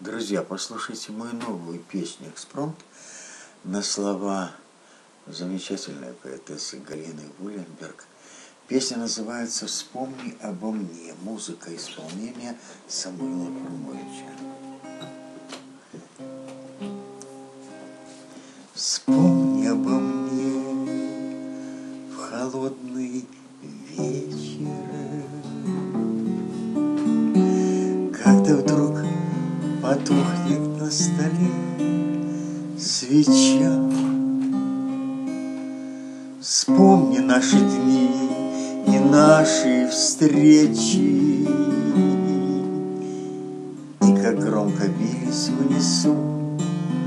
Друзья, послушайте мою новую песню «Экспромт» на слова замечательной поэтессы Галины Воленберг. Песня называется «Вспомни обо мне». Музыка исполнения Самуила Хрумовича. Вспомни обо мне в холодный вечер, когда вдруг потухнет на столе свеча. Вспомни наши дни и наши встречи, и как громко бились в унисон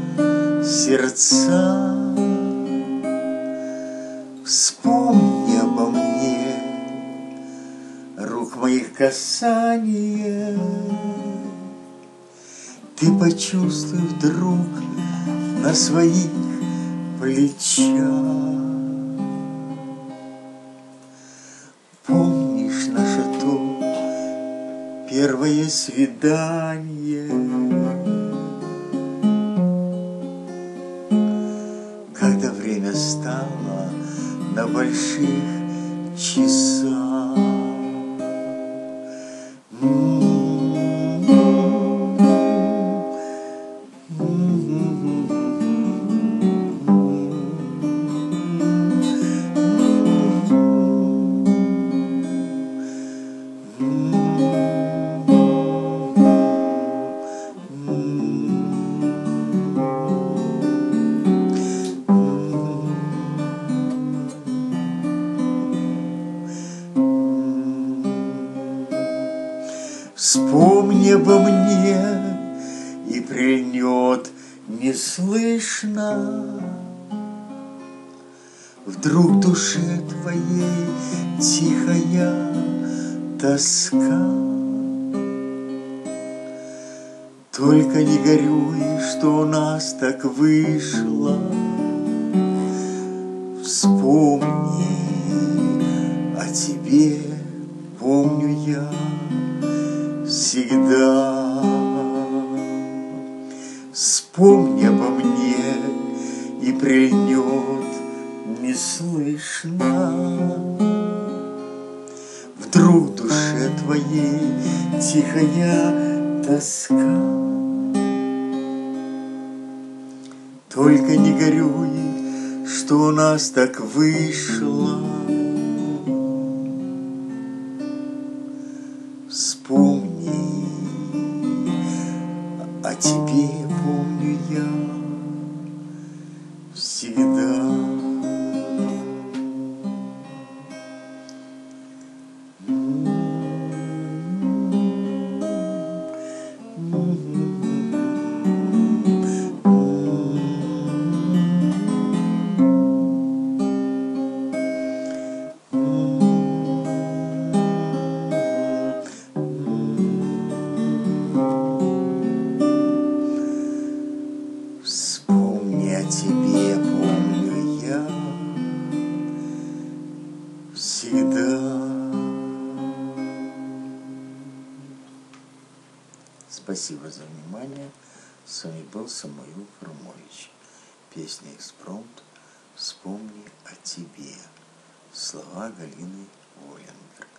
сердца. Вспомни обо мне рук моих касания, ты почувствуй вдруг на своих плечах. Помнишь наше то первое свидание, когда время стало на больших часах. Вспомни обо мне, и прильнет неслышно вдруг в душе твоей тихая тоска. Только не горюй, что у нас так вышло. Вспомни о тебе, помню я всегда. Вспомни обо мне, и прильнет неслышно вдруг в душе твоей тихая тоска. Только не горюй, что у нас так вышло. Вспомни о тебе, помню я всегда. Вспомни о тебе, помню я всегда. Спасибо за внимание. С вами был Самуил Хрумович. Песня «Экспромт». Вспомни о тебе. Слова Галины Воленберг.